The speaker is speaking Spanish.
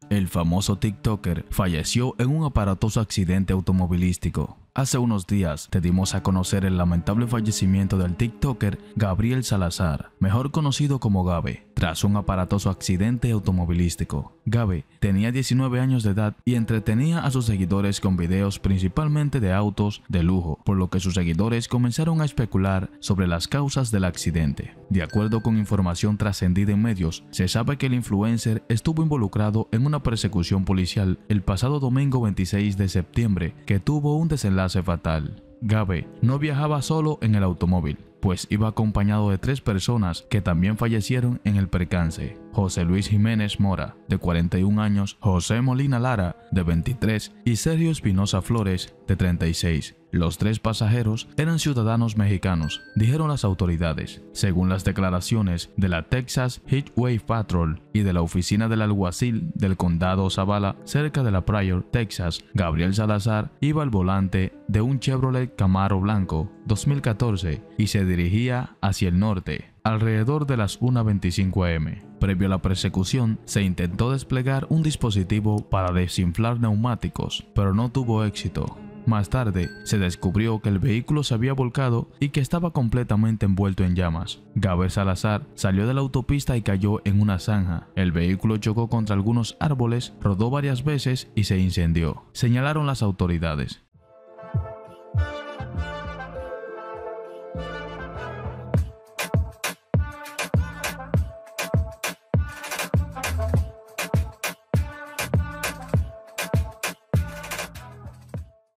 El famoso TikToker falleció en un aparatoso accidente automovilístico. Hace unos días te dimos a conocer el lamentable fallecimiento del TikToker Gabriel Salazar, mejor conocido como Gabe, tras un aparatoso accidente automovilístico. Gabe tenía 19 años de edad y entretenía a sus seguidores con videos principalmente de autos de lujo, por lo que sus seguidores comenzaron a especular sobre las causas del accidente. De acuerdo con información trascendida en medios, se sabe que el influencer estuvo involucrado en una persecución policial el pasado domingo 26 de septiembre que tuvo un desenlace fatal. Gabe no viajaba solo en el automóvil, pues iba acompañado de 3 personas que también fallecieron en el percance: José Luis Jiménez Mora, de 41 años, José Molina Lara, de 23, y Sergio Espinosa Flores, de 36. Los 3 pasajeros eran ciudadanos mexicanos, dijeron las autoridades. Según las declaraciones de la Texas Heatwave Patrol y de la oficina del alguacil del condado Zavala, cerca de La Pryor, Texas, Gabriel Salazar iba al volante de un Chevrolet Camaro blanco 2014 y se dirigía hacia el norte, alrededor de las 1:25 am. Previo a la persecución, se intentó desplegar un dispositivo para desinflar neumáticos, pero no tuvo éxito. Más tarde, se descubrió que el vehículo se había volcado y que estaba completamente envuelto en llamas. Gabriel Salazar salió de la autopista y cayó en una zanja. El vehículo chocó contra algunos árboles, rodó varias veces y se incendió, señalaron las autoridades.